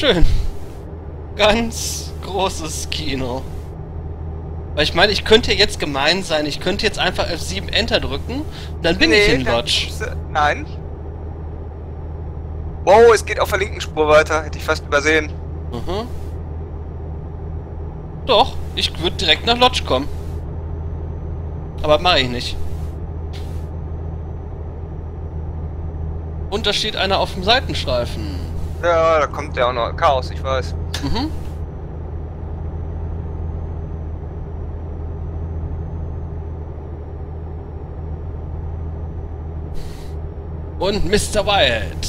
schön. Ganz großes Kino. Weil ich meine, ich könnte jetzt gemein sein. Ich könnte jetzt einfach F7 Enter drücken und dann bin ich in Lodge. Nein. Wow, es geht auf der linken Spur weiter. Hätte ich fast übersehen. Mhm. Doch, ich würde direkt nach Lodge kommen. Aber mache ich nicht. Und da steht einer auf dem Seitenstreifen. Ja, da kommt ja auch noch Chaos, ich weiß. Mhm. Und Mr. Wyatt.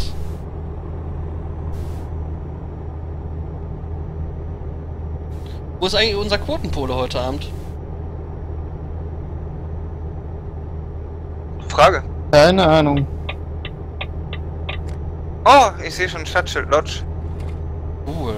Wo ist eigentlich unser Quotenpole heute Abend? Frage. Keine Ahnung. Oh, ich sehe schon Stadtschild Lodge. Cool.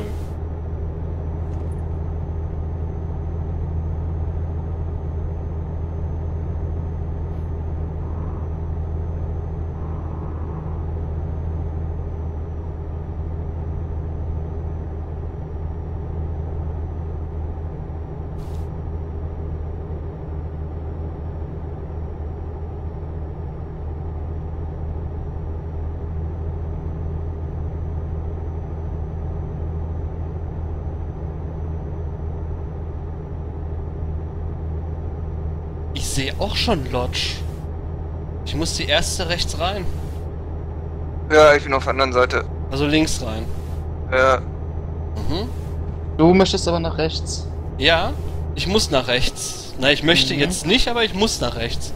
Ich sehe auch schon Lodge. Ich muss die erste rechts rein. Ja, ich bin auf der anderen Seite. Also links rein. Ja. Mhm. Du möchtest aber nach rechts. Ja, ich muss nach rechts. Na, ich möchte jetzt nicht, aber ich muss nach rechts.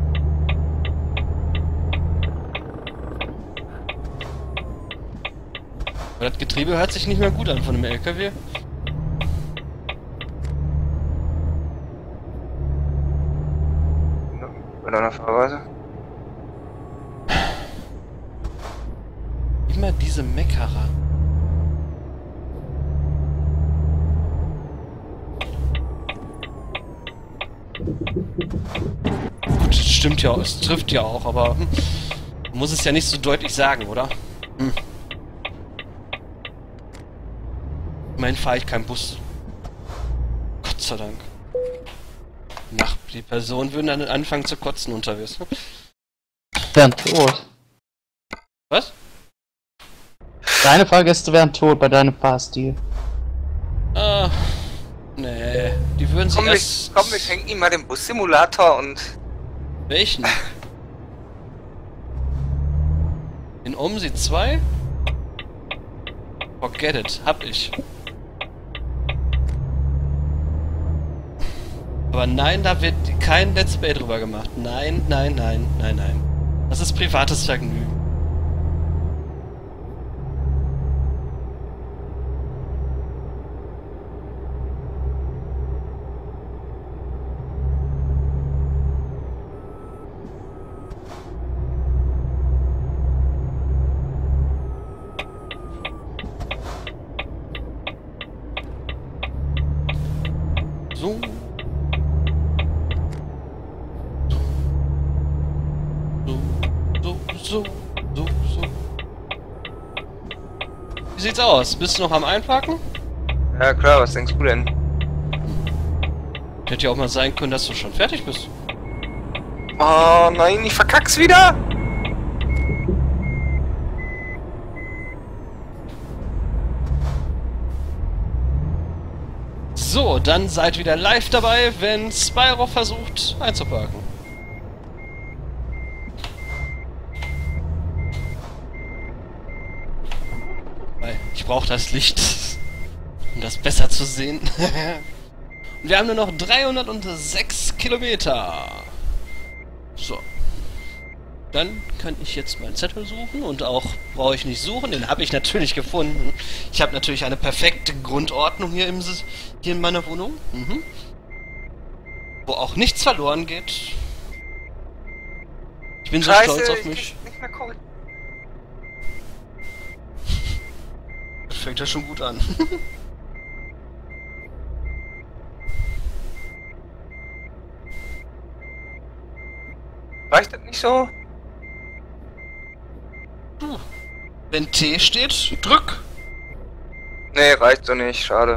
Aber das Getriebe hört sich nicht mehr gut an von dem LKW. Bei deiner Fahrweise. Immer diese Meckerer. Gut, das stimmt ja, es trifft ja auch, aber man muss es ja nicht so deutlich sagen, oder? Immerhin fahre ich keinen Bus. Gott sei Dank. Die Personen würden dann anfangen zu kotzen unterwegs. Wären tot. Was? Deine Fahrgäste wären tot bei deinem Fahrstil. Ah, nee. Die würden sich erst... Komm, wir schenken ihm mal den Bus-Simulator und... Welchen? In OMSI 2? Forget it, hab ich. Aber nein, da wird kein Let's Play drüber gemacht. Nein, nein, nein, nein, nein. Das ist privates Vergnügen. So. So. Wie sieht's aus? Bist du noch am Einpacken? Ja klar, was denkst du denn? Hätte ja auch mal sein können, dass du schon fertig bist. Oh nein, ich verkack's wieder! So, dann seid wieder live dabei, wenn Spyro versucht einzuparken. Weil ich brauche das Licht, um das besser zu sehen. Und wir haben nur noch 306 Kilometer. So. Dann kann ich jetzt meinen Zettel suchen und auch brauche ich nicht suchen, den habe ich natürlich gefunden. Ich habe natürlich eine perfekte Grundordnung hier in meiner Wohnung. Wo auch nichts verloren geht. Ich bin so stolz auf mich. Nicht mehr cool. Das fängt ja schon gut an. Reicht das nicht so? Wenn T steht, drück. Nee, reicht so nicht, schade.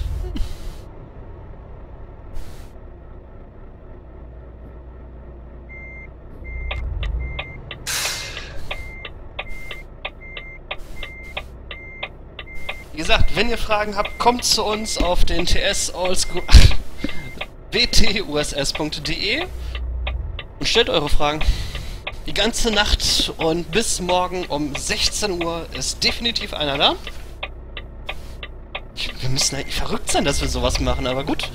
Wie gesagt, wenn ihr Fragen habt, kommt zu uns auf den TS Oldschool wtuss.de und stellt eure Fragen. Die ganze Nacht und bis morgen um 16 Uhr ist definitiv einer da. Wir müssen eigentlich verrückt sein, dass wir sowas machen, aber gut.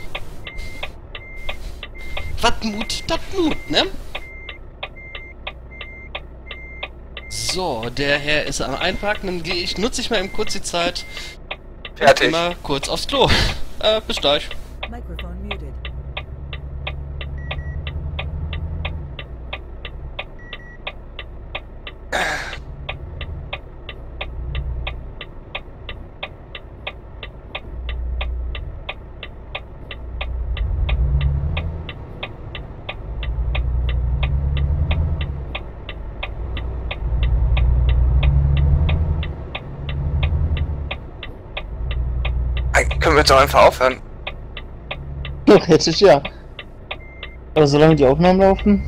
Wat Mut, dat Mut, ne? So, der Herr ist am Einparken, dann nutze ich mal eben kurz die Zeit. Fertig. Mal kurz aufs Klo. Bis gleich. Microphone muted. Können wir jetzt auch einfach aufhören? Theoretisch ja. Aber solange die Aufnahmen laufen.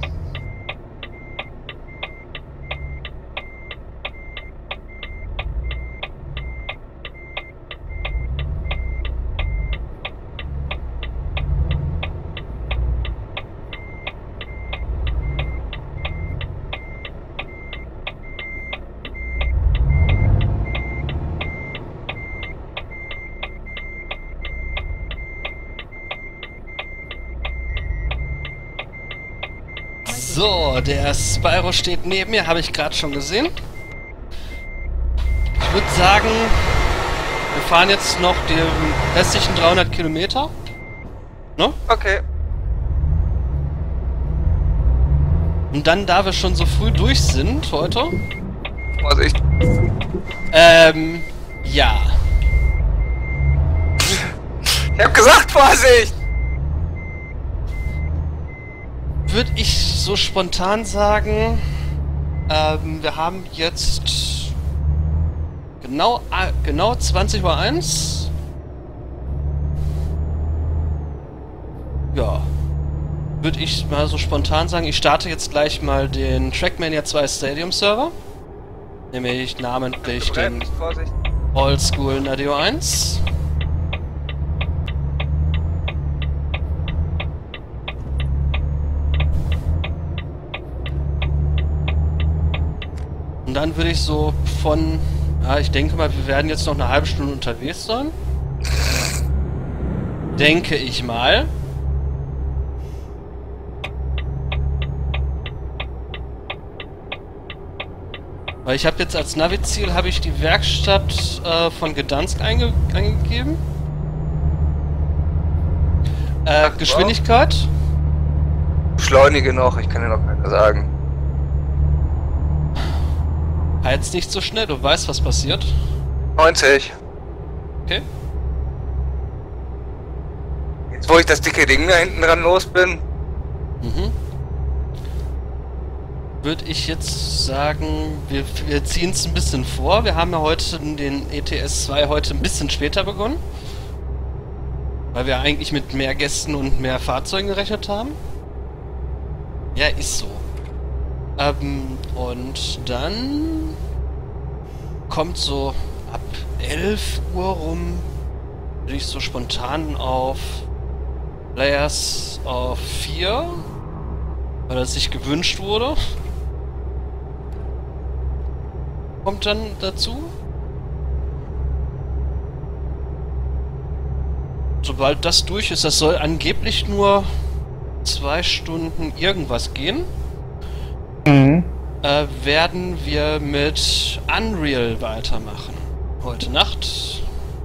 So, der Spyro steht neben mir, habe ich gerade schon gesehen. Ich würde sagen, wir fahren jetzt noch die restlichen 300 Kilometer. Ne? Okay. Und dann, da wir schon so früh durch sind heute, Vorsicht. ja. Ich hab gesagt, Vorsicht! Würde ich so spontan sagen, wir haben jetzt genau 20:01 Uhr. Ja. Würde ich mal so spontan sagen, ich starte jetzt gleich mal den Trackmania 2 Stadium Server. Nämlich namentlich den Vorsicht. Oldschool Nadio 1. Und dann würde ich so von... Ja, ich denke mal, wir werden jetzt noch eine halbe Stunde unterwegs sein. Denke ich mal. Weil ich habe jetzt als Navi-Ziel habe ich die Werkstatt von Gdansk eingegeben. Geschwindigkeit. Beschleunige noch, ich kann dir noch keiner sagen. Jetzt nicht so schnell, du weißt, was passiert. 90. Okay. Jetzt, wo ich das dicke Ding da hinten dran los bin. Mhm. Würde ich jetzt sagen, wir ziehen es ein bisschen vor. Wir haben ja heute den ETS 2 heute ein bisschen später begonnen. Weil wir eigentlich mit mehr Gästen und mehr Fahrzeugen gerechnet haben. Ja, ist so. Und dann kommt so ab 11 Uhr rum, würde ich so spontan auf Layers of 4, weil das sich gewünscht wurde. Kommt dann dazu. Sobald das durch ist, das soll angeblich nur 2 Stunden irgendwas gehen. Werden wir mit Unreal weitermachen. Heute Nacht.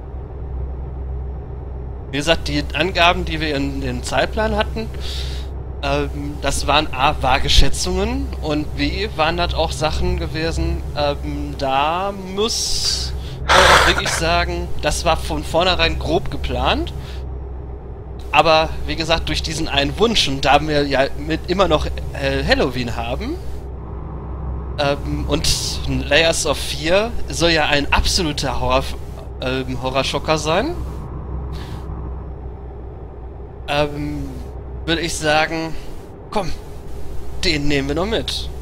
Wie gesagt, die Angaben, die wir in den Zeitplan hatten, das waren A, vage Schätzungen und B, waren das auch Sachen gewesen, da muss man auch wirklich sagen, das war von vornherein grob geplant. Aber wie gesagt, durch diesen einen Wunsch und da wir ja immer noch Halloween haben, und Layers of 4 soll ja ein absoluter Horrorschocker sein. Würde ich sagen, komm, den nehmen wir noch mit.